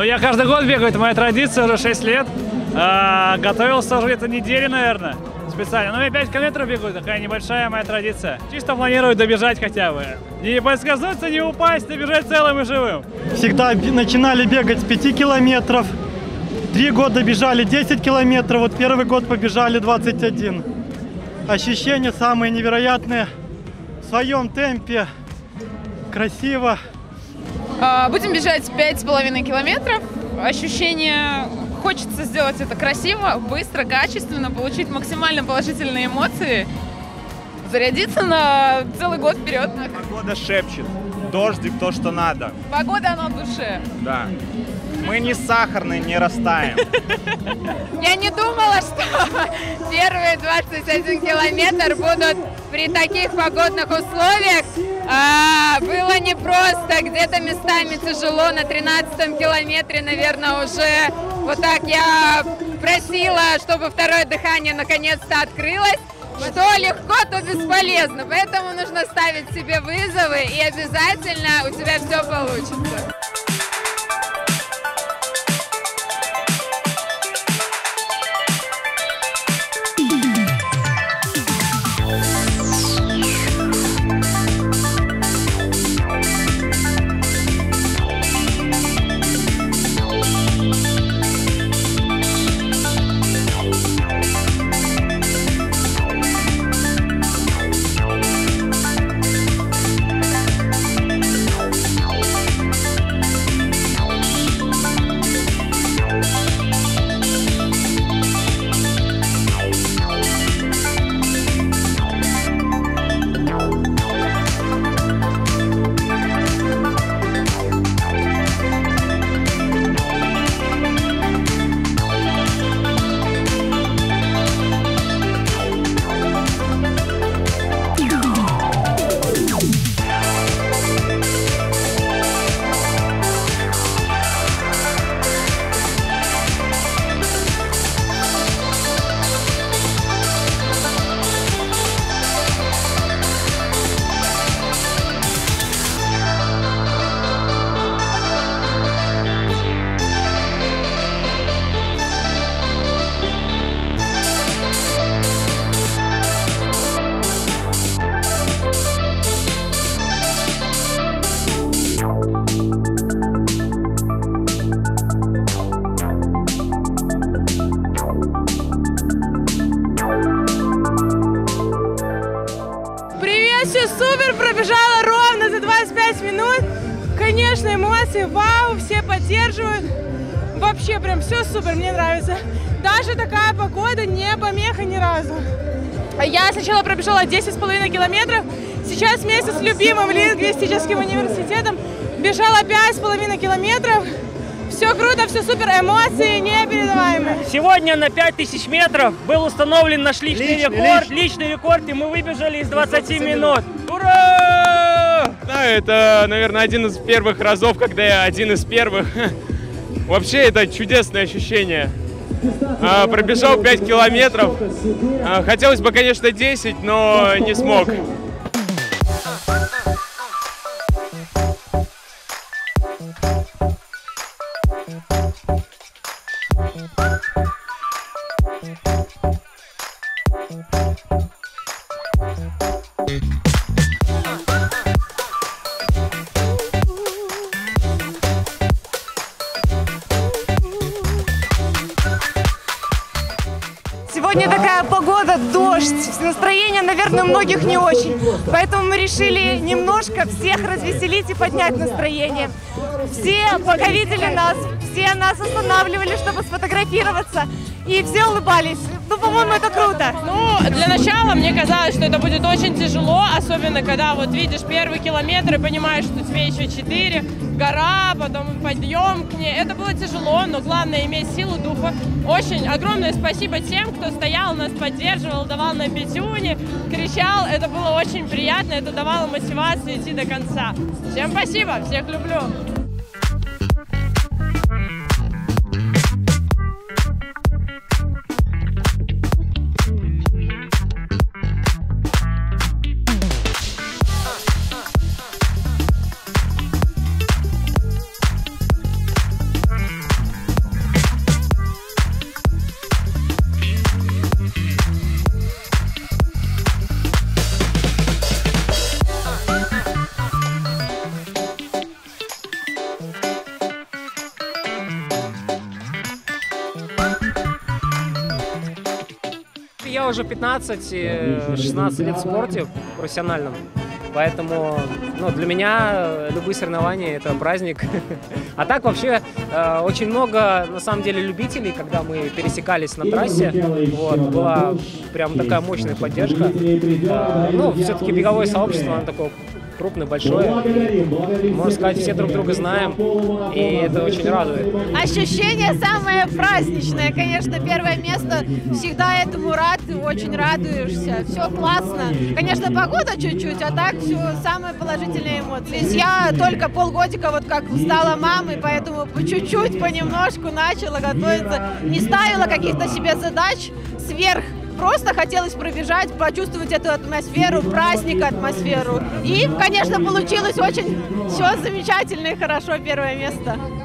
я каждый год бегаю, это моя традиция, уже 6 лет. Готовился уже где-то неделю, наверное, специально. Но я 5 километров бегу, такая небольшая моя традиция. Чисто планирую добежать хотя бы. Не подскользнуться, не упасть, добежать целым и живым. Всегда начинали бегать с 5 километров. 3 года бежали 10 километров, вот первый год побежали 21. Ощущения самые невероятные. В своем темпе, красиво. Будем бежать 5,5 километров. Ощущения... Хочется сделать это красиво, быстро, качественно, получить максимально положительные эмоции, зарядиться на целый год вперед. Погода шепчет, дождик то, что надо. Погода, она в душе. Да. Мы не сахарные, не растаем. Я не думала, что первые 21 километр будут при таких погодных условиях. Было непросто, где-то местами тяжело. На 13-м километре, наверное, уже вот так я просила, чтобы второе дыхание наконец-то открылось. Что легко, то бесполезно. Поэтому нужно ставить себе вызовы, и обязательно у тебя все получится. Все супер, пробежала ровно за 25 минут. Конечно, эмоции, вау, все поддерживают. Вообще прям все супер, мне нравится. Даже такая погода не помеха ни разу. Я сначала пробежала 10,5 километров, сейчас вместе с любимым лингвистическим университетом бежала 5,5 километров. Все круто, все супер, эмоции непередаваемые. Сегодня на 5000 метров был установлен наш личный рекорд, и мы выбежали из 20 минут. Ура! Да, это, наверное, один из первых разов, когда я один из первых. Вообще, это чудесное ощущение. Пробежал 5 километров. Хотелось бы, конечно, 10, но не смог. Сегодня такая погода, дождь, настроение, наверное, у многих не очень. Поэтому мы решили немножко всех развеселить и поднять настроение. Все, пока видели нас, все нас останавливали, чтобы сфотографироваться. И все улыбались. Ну, по-моему, это круто. Ну, для начала мне казалось, что это будет очень тяжело, особенно когда вот видишь первый километр и понимаешь, что тебе еще 4, гора, потом подъем к ней. Это было тяжело, но главное иметь силу духа. Очень огромное спасибо тем, кто стоял, нас поддерживал, давал нам пятюни, кричал. Это было очень приятно, это давало мотивацию идти до конца. Всем спасибо, всех люблю. уже 15-16 лет в спорте профессиональном. Поэтому для меня любые соревнования – это праздник. А так вообще очень много, на самом деле, любителей, когда мы пересекались на трассе. Была прям такая мощная поддержка. Все-таки беговое сообщество, оно такое крупное, большое. Можно сказать, все друг друга знаем, и это очень радует. Ощущение самое праздничное, конечно, первое место. Всегда этому рад, очень радуешься. Все классно. Конечно, погода чуть-чуть, а так все самые положительные эмоции. Я только полгодика как стала мамой, поэтому по чуть-чуть, понемножку начала готовиться. Не ставила каких-то себе задач сверх. Просто хотелось пробежать, почувствовать эту атмосферу, праздника, атмосферу. И, конечно, получилось очень все замечательно и хорошо, первое место.